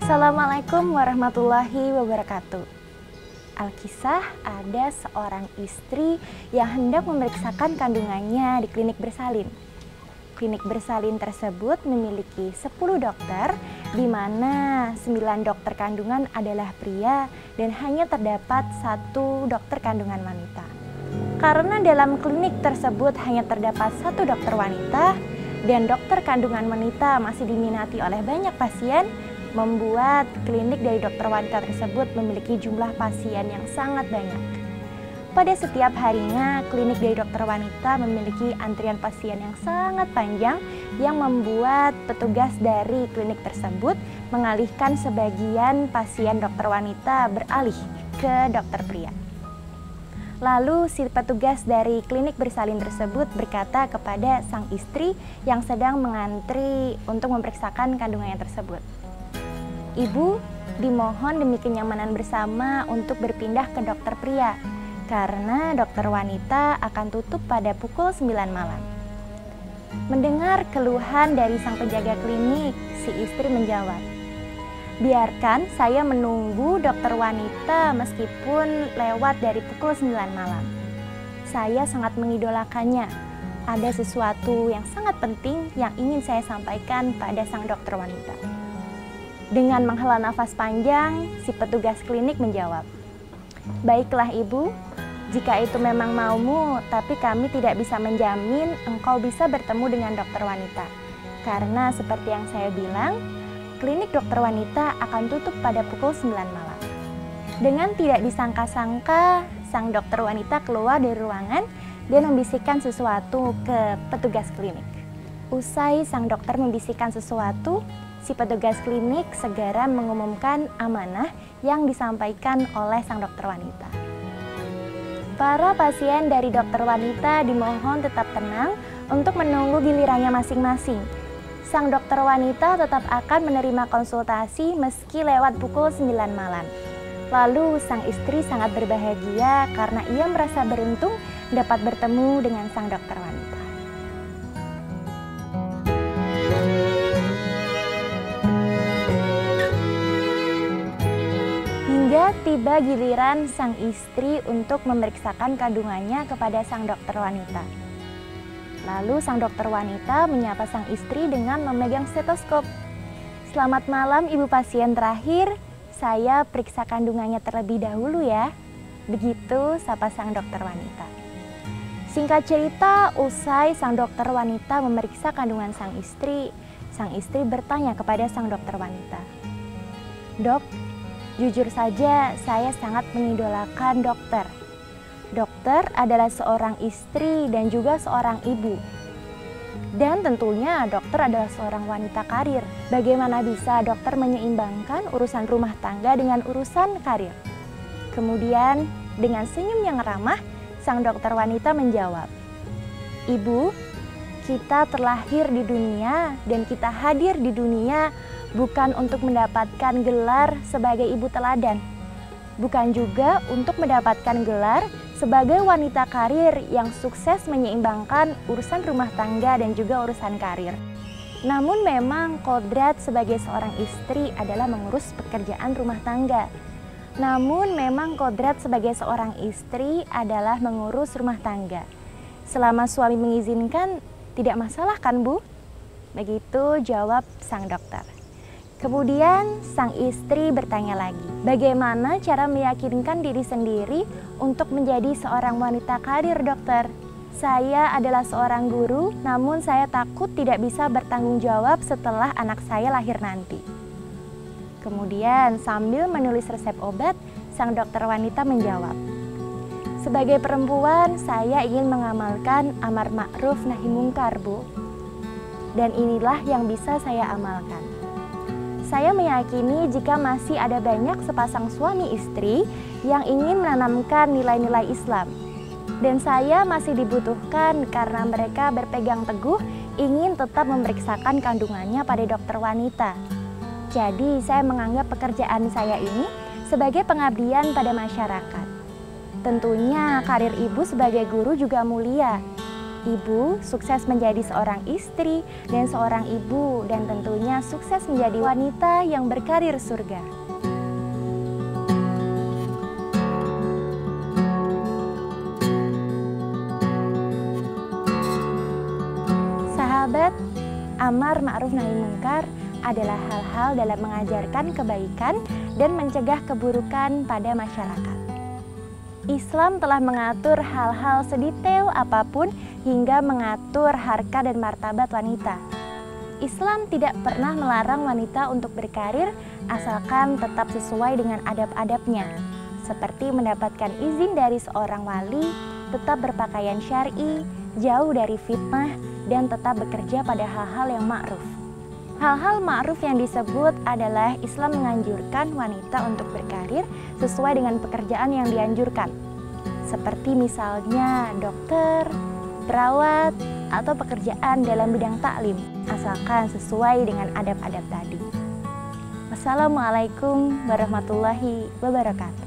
Assalamualaikum warahmatullahi wabarakatuh. Alkisah, ada seorang istri yang hendak memeriksakan kandungannya di klinik bersalin. Klinik bersalin tersebut memiliki 10 dokter, di mana 9 dokter kandungan adalah pria dan hanya terdapat 1 dokter kandungan wanita. Karena dalam klinik tersebut hanya terdapat 1 dokter wanita dan dokter kandungan wanita masih diminati oleh banyak pasien, membuat klinik dari dokter wanita tersebut memiliki jumlah pasien yang sangat banyak. Pada setiap harinya, klinik dari dokter wanita memiliki antrian pasien yang sangat panjang yang membuat petugas dari klinik tersebut mengalihkan sebagian pasien dokter wanita beralih ke dokter pria. Lalu si petugas dari klinik bersalin tersebut berkata kepada sang istri yang sedang mengantri untuk memeriksakan kandungannya tersebut, "Ibu, dimohon demi kenyamanan bersama untuk berpindah ke dokter pria, karena dokter wanita akan tutup pada pukul 9 malam. Mendengar keluhan dari sang penjaga klinik, si istri menjawab, "Biarkan saya menunggu dokter wanita meskipun lewat dari pukul 9 malam. Saya sangat mengidolakannya. Ada sesuatu yang sangat penting yang ingin saya sampaikan pada sang dokter wanita." Dengan menghela nafas panjang, si petugas klinik menjawab, "Baiklah ibu, jika itu memang maumu, tapi kami tidak bisa menjamin engkau bisa bertemu dengan dokter wanita. Karena seperti yang saya bilang, klinik dokter wanita akan tutup pada pukul 9 malam." Dengan tidak disangka-sangka, sang dokter wanita keluar dari ruangan dan membisikkan sesuatu ke petugas klinik. Usai sang dokter membisikkan sesuatu, si petugas klinik segera mengumumkan amanah yang disampaikan oleh sang dokter wanita. Para pasien dari dokter wanita dimohon tetap tenang untuk menunggu gilirannya masing-masing. Sang dokter wanita tetap akan menerima konsultasi meski lewat pukul 9 malam. Lalu sang istri sangat berbahagia karena ia merasa beruntung dapat bertemu dengan sang dokter wanita. Hingga tiba giliran sang istri untuk memeriksakan kandungannya kepada sang dokter wanita. Lalu sang dokter wanita menyapa sang istri dengan memegang stetoskop. "Selamat malam ibu pasien terakhir, saya periksa kandungannya terlebih dahulu ya." Begitu sapa sang dokter wanita. Singkat cerita, usai sang dokter wanita memeriksa kandungan sang istri bertanya kepada sang dokter wanita, "Dok, jujur saja, saya sangat mengidolakan dokter. Dokter adalah seorang istri dan juga seorang ibu. Dan tentunya dokter adalah seorang wanita karir. Bagaimana bisa dokter menyeimbangkan urusan rumah tangga dengan urusan karir?" Kemudian dengan senyum yang ramah, sang dokter wanita menjawab, "Ibu, kita terlahir di dunia dan kita hadir di dunia bukan untuk mendapatkan gelar sebagai ibu teladan, bukan juga untuk mendapatkan gelar sebagai wanita karir yang sukses menyeimbangkan urusan rumah tangga dan juga urusan karir. Namun memang kodrat sebagai seorang istri adalah mengurus pekerjaan rumah tangga. Namun memang kodrat sebagai seorang istri adalah mengurus rumah tangga. Selama suami mengizinkan, tidak masalah kan Bu?" Begitu jawab sang dokter. Kemudian sang istri bertanya lagi, "Bagaimana cara meyakinkan diri sendiri untuk menjadi seorang wanita karir dokter? Saya adalah seorang guru, namun saya takut tidak bisa bertanggung jawab setelah anak saya lahir nanti." Kemudian sambil menulis resep obat, sang dokter wanita menjawab, "Sebagai perempuan, saya ingin mengamalkan amar ma'ruf nahi mungkar, Bu. Dan inilah yang bisa saya amalkan. Saya meyakini jika masih ada banyak sepasang suami istri yang ingin menanamkan nilai-nilai Islam. Dan saya masih dibutuhkan karena mereka berpegang teguh ingin tetap memeriksakan kandungannya pada dokter wanita. Jadi saya menganggap pekerjaan saya ini sebagai pengabdian pada masyarakat. Tentunya karir ibu sebagai guru juga mulia. Ibu sukses menjadi seorang istri dan seorang ibu, dan tentunya sukses menjadi wanita yang berkarir surga. Sahabat, amar ma'ruf nahi munkar adalah hal-hal dalam mengajarkan kebaikan dan mencegah keburukan pada masyarakat. Islam telah mengatur hal-hal sedetail apapun hingga mengatur harkat dan martabat wanita. Islam tidak pernah melarang wanita untuk berkarir asalkan tetap sesuai dengan adab-adabnya, seperti mendapatkan izin dari seorang wali, tetap berpakaian syar'i, jauh dari fitnah, dan tetap bekerja pada hal-hal yang ma'ruf. Hal-hal ma'ruf yang disebut adalah Islam menganjurkan wanita untuk berkarir sesuai dengan pekerjaan yang dianjurkan, seperti misalnya dokter, perawat, atau pekerjaan dalam bidang taklim, asalkan sesuai dengan adab-adab tadi. Wassalamualaikum warahmatullahi wabarakatuh.